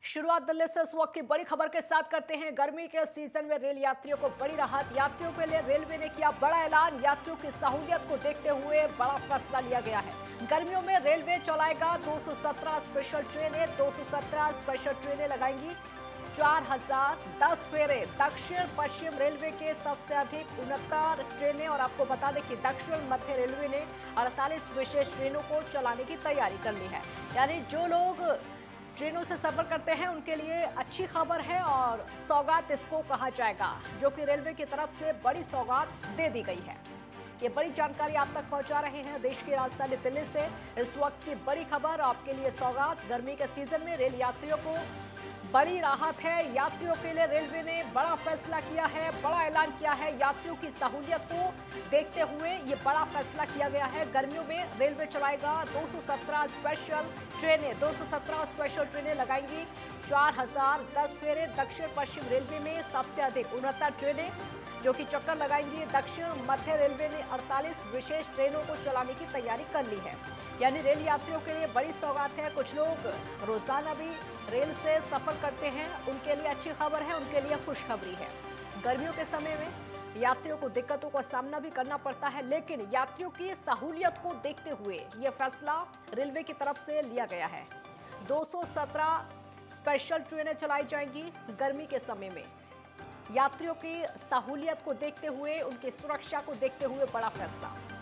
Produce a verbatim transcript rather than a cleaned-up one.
शुरुआत दिल्ली से इस वक्त की बड़ी खबर के साथ करते हैं। गर्मी के सीजन में रेल यात्रियों को बड़ी राहत। यात्रियों के लिए रेलवे ने किया बड़ा ऐलान। यात्रियों की सहूलियत को देखते हुए बड़ा फैसला लिया गया है। गर्मियों में रेलवे चलाएगा दो सौ सत्रह स्पेशल ट्रेनें। दो सौ सत्रह स्पेशल ट्रेनें लगाएंगी चार हजार दस फेरे। दक्षिण पश्चिम रेलवे के सबसे अधिक उनहत्तर ट्रेनें। और आपको बता दें कि दक्षिण मध्य रेलवे ने अड़तालीस विशेष ट्रेनों को चलाने की तैयारी कर ली है। यानी जो लोग ट्रेनों से सफर करते हैं उनके लिए अच्छी खबर है और सौगात इसको कहा जाएगा, जो कि रेलवे की तरफ से बड़ी सौगात दे दी गई है। ये बड़ी जानकारी आप तक पहुंचा रहे हैं देश की राजधानी दिल्ली से। इस वक्त की बड़ी खबर आपके लिए सौगात। गर्मी के सीजन में रेल यात्रियों को बड़ी राहत है। यात्रियों के लिए रेलवे ने बड़ा फैसला किया है, बड़ा ऐलान किया है। यात्रियों की सहूलियत को देखते हुए ये बड़ा फैसला किया गया है। गर्मियों में रेलवे चलाएगा दो सौ सत्रह स्पेशल ट्रेनें। दो सौ सत्रह स्पेशल ट्रेनें लगाएंगी चार हजार दस फेरे। दक्षिण पश्चिम रेलवे में सबसे अधिक उनहत्तर ट्रेनें जो कि चक्कर लगाएंगी। दक्षिण मध्य रेलवे ने अड़तालीस विशेष ट्रेनों को चलाने की तैयारी कर ली है। यानी रेल यात्रियों के लिए बड़ी सौगात है। कुछ लोग रोजाना भी रेल से सफर करते हैं, उनके लिए अच्छी खबर है, उनके लिए खुशखबरी है। गर्मियों के समय में यात्रियों को दिक्कतों का सामना भी करना पड़ता है, लेकिन यात्रियों की सहूलियत को देखते हुए यह फैसला रेलवे की तरफ से लिया गया है। दो सौ सत्रह स्पेशल ट्रेनें चलाई जाएंगी गर्मी के समय में। यात्रियों की सहूलियत को देखते हुए, उनकी सुरक्षा को देखते हुए बड़ा फैसला।